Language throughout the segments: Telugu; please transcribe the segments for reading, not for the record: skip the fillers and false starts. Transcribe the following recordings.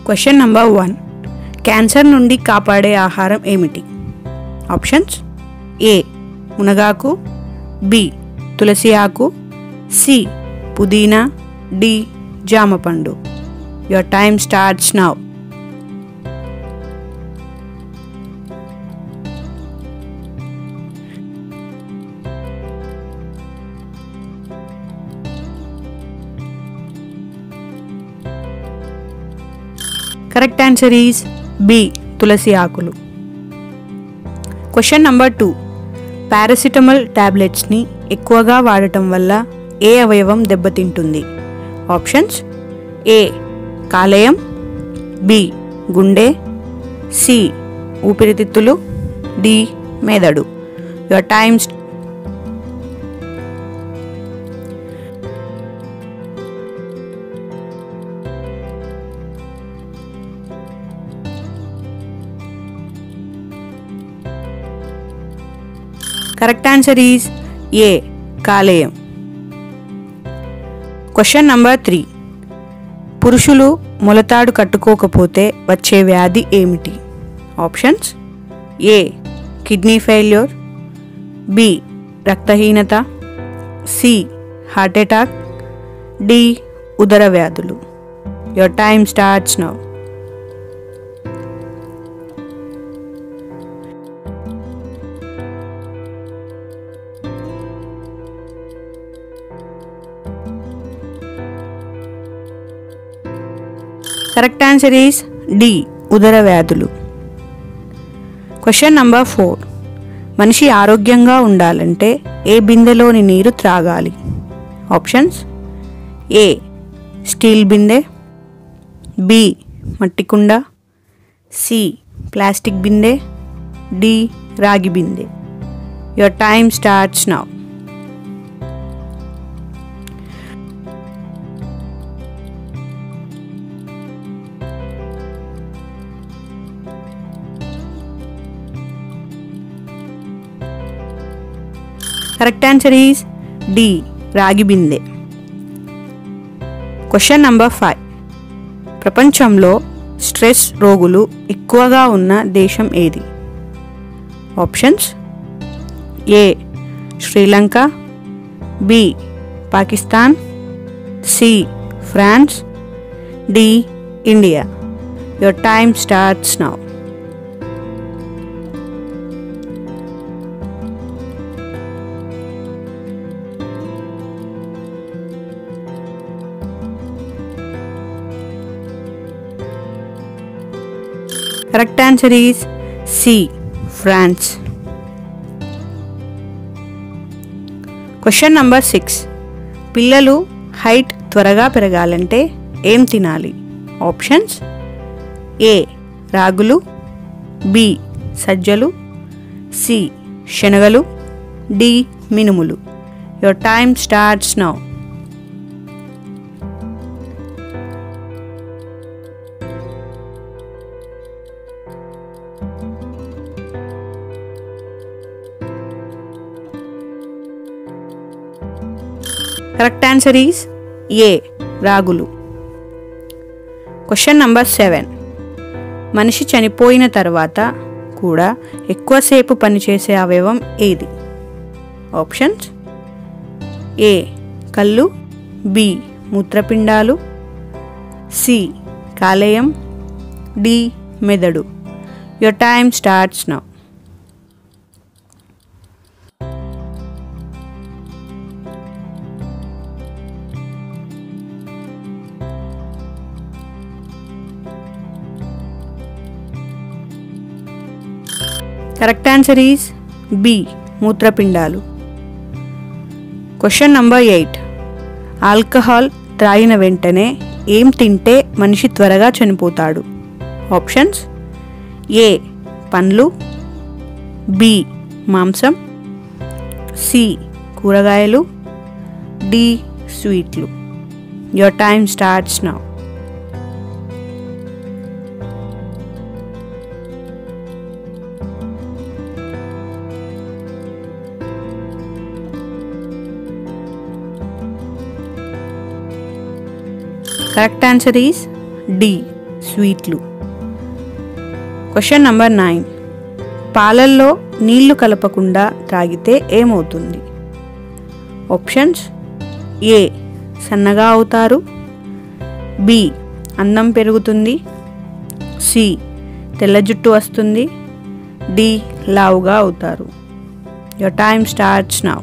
Question number 1. క్యాన్సర్ నుండి కాపాడే ఆహారం ఏమిటి? ఆప్షన్స్: ఏ మునగాకు, బి తులసి ఆకు, సి పుదీనా, డి జామపండు. Your time starts now. Correct answer is B తులసి ఆకులు. Question number 2. పారాసిటమాల్ టాబ్లెట్స్ని ఎక్కువగా వాడటం వల్ల ఏ అవయవం దెబ్బతింటుంది? ఆప్షన్స్: ఏ కాలేయం, బి గుండె, సి ఊపిరితిత్తులు, డి మెదడు. Your times. Correct answer is A కాలేయం. Question number 3. పురుషులు మొలతాడు కట్టుకోకపోతే వచ్చే వ్యాధి ఏమిటి? Options: A kidney failure, B రక్తహీనత, సి హార్ట్ అటాక్, డి ఉదర వ్యాధులు. Your time starts now. Correct answer is D ఉదర వ్యాధులు. Question number 4. మనిషి ఆరోగ్యంగా ఉండాలంటే ఏ బిందెలోని నీరు త్రాగాలి? ఆప్షన్స్: ఏ స్టీల్ బిందె, బి మట్టి కుండ, సి ప్లాస్టిక్ బిందె, డి రాగి బిందె. Your time starts now. Correct answer is D రాగి బిందె. Question number 5. ప్రపంచంలో స్ట్రెస్ రోగులు ఎక్కువగా ఉన్న దేశం ఏది? Options: A Sri Lanka, B Pakistan, C France, D India. Your time starts now. Correct answer is C France. Question number 6. పిల్లలు హైట్ త్వరగా పెరగాలంటే ఏం తినాలి? ఆప్షన్స్: ఏ రాగులు, బి సజ్జలు, సి శనగలు, డి మినుములు. Your time starts now. Correct answer is A రాగులు. Question number 7. మనిషి చనిపోయిన తర్వాత కూడా ఎక్కువసేపు పనిచేసే అవయవం ఏది? ఆప్షన్స్: ఏ కళ్ళు, బి మూత్రపిండాలు, సి కాలేయం, డి మెదడు. Your time starts now. Correct answer is B మూత్రపిండాలు. Question number 8. ఆల్కహాల్ త్రాగిన వెంటనే ఏం తింటే మనిషి త్వరగా చనిపోతాడు? ఆప్షన్స్: ఏ పండ్లు, బి మాంసం, సి కూరగాయలు, డి స్వీట్లు. Your time starts now. Correct answer is D. స్వీట్లు. Question number 9. పాలల్లో నీళ్లు కలపకుండా తాగితే ఏమవుతుంది? ఆప్షన్స్: ఏ సన్నగా అవుతారు, బి అందం పెరుగుతుంది, సి తెల్ల జుట్టు వస్తుంది, డి లావుగా అవుతారు. Your time starts now.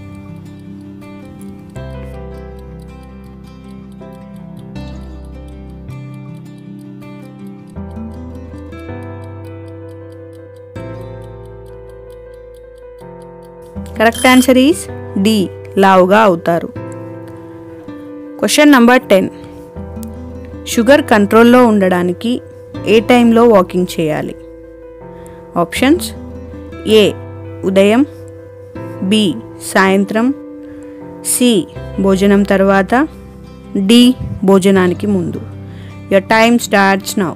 Correct answer is D లావుగా అవుతారు. Question number 10. షుగర్ కంట్రోల్లో ఉండడానికి ఏ టైంలో వాకింగ్ చేయాలి? ఆప్షన్స్: ఏ ఉదయం, బి సాయంత్రం, సి భోజనం తర్వాత, డి భోజనానికి ముందు. Your time starts now.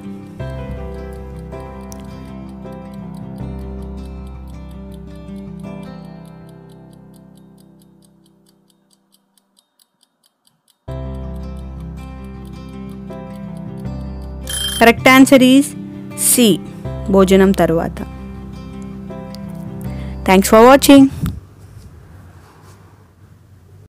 Correct answer is C భోజనం తర్వాత. Thanks for watching.